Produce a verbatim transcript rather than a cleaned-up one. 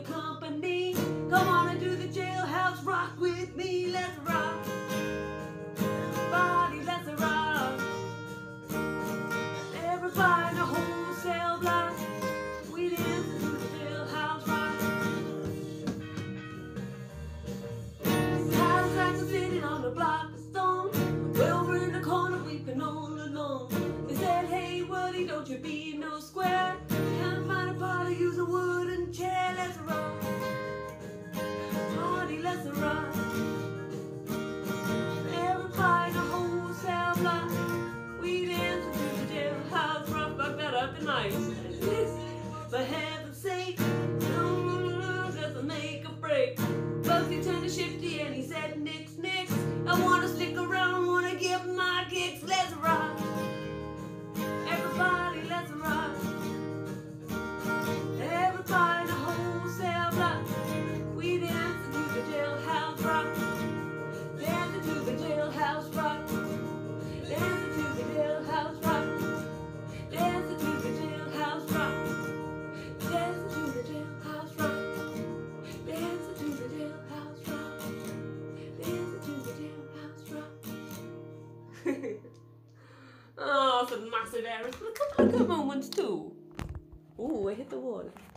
company. Come on and do the jailhouse rock with me. Let's rock. Everybody, let's rock. Everybody in the whole cell block. We dance to the jailhouse rock. XxxX are sitting on a block of stone. Well, we're in the corner weeping all alone. They said, hey, Woody, don't you be no square. Can't find a party, use a wooden chair. Let's rock. Party, let's rock. Everybody in the whole cell block. We dance to the jailhouse rock. Rock that up and nice. For heaven's sake, no, no, no, doesn't make a break. Bugsy turned to Shifty and he said, nix, nix. I wanna stick around, wanna give my kicks. Let's rock. Everybody, let's rock. Everybody in the whole cell block. We dance to the jailhouse rock. Dance to the jailhouse rock. Dance to the jailhouse rock. Dance to the jailhouse rock. Dance to the jailhouse rock. Dance to the jailhouse rock. Dance to the jailhouse rock. Oh, some massive errors, but a couple of good moments too. Ooh, I hit the wall.